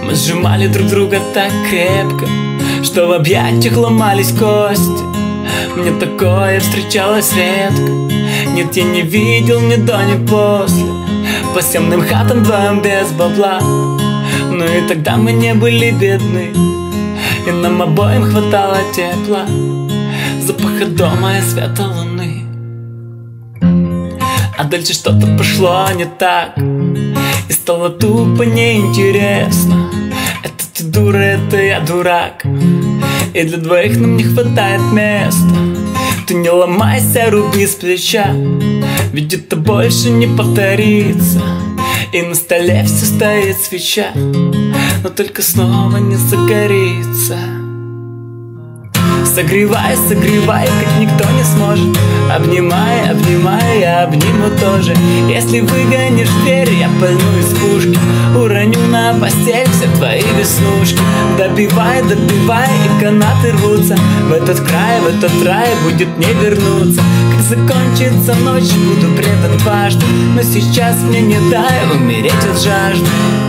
Мы сжимали друг друга так крепко, что в объятиях ломались кости. Мне такое встречалось редко. Нет, я не видел ни до, ни после. По съемным хатам вдвоем без бабла. Но и тогда мы не были бедны, и нам обоим хватало тепла, запаха дома и света луны. А дальше что-то пошло не так, и стало тупо неинтересно. Это ты дура, это я дурак, и для двоих нам не хватает места. Ты не ломайся, руби с плеча, ведь это больше не повторится. И на столе все стоит свеча, но только снова не загорится. Согревай, согревай, как никто не сможет. Обнимай, обнимай, я обниму тоже. Если выгонишь дверь, я пальну из пушки, уроню на постель все твои веснушки. Добивай, добивай, и канаты рвутся. В этот край, в этот рай будет не вернуться. Как закончится ночь, буду предан дважды, но сейчас мне не дай умереть от жажды.